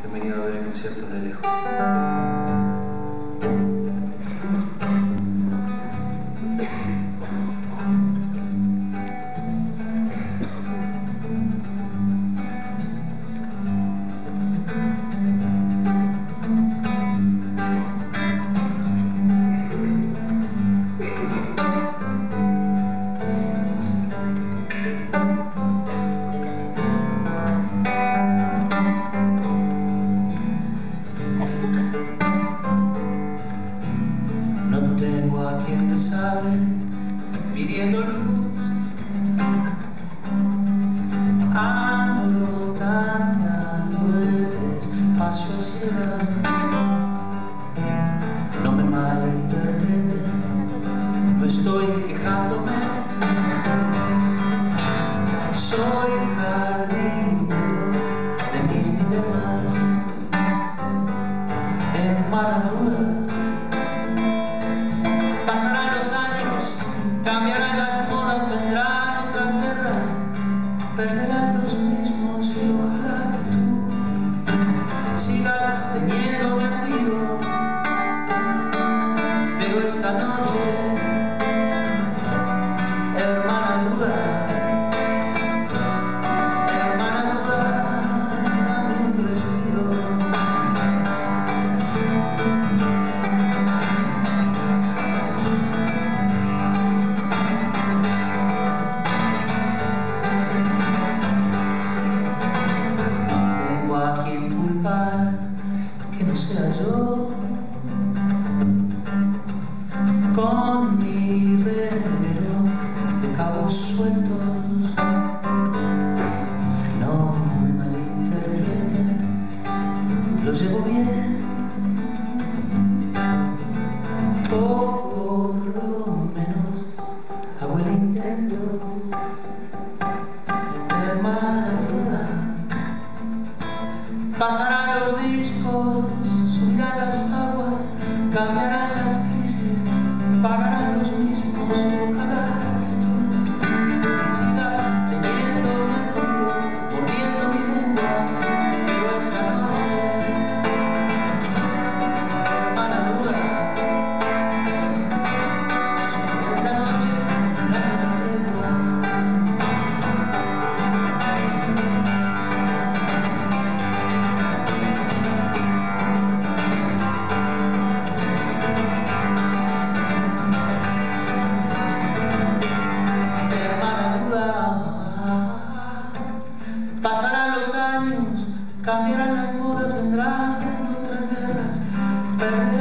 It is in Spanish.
han venido a ver el concierto de lejos. No tengo a quien rezarle pidiendo luz, ando tanteando el espacio a ciegas. No me malinterpreten, no estoy quejándome, soy jardinero de mis dilemas. En mala duda pasarán los años, cambiarán las modas, vendrán otras guerras, perderán los mismos y ojalá que tú sigas teniéndome a tiro. Pero esta noche, hermana duda, dame un respiro. A quien culpar que no sea yo, con mi reguero de cabos sueltos. No me malinterpreten, lo llevo bien, o por lo menos hago el intento. Hermana duda, pasarán los discos, subirán las aguas, cambiarán las crisis, pagarán los mismos y ojalá que tú sigas teniéndome a tiro, mordiendo mi lengua. Pero esta noche, hermana duda, esta noche dame una tregua. Pasarán los años, cambiarán las modas, vendrán otras guerras, perderán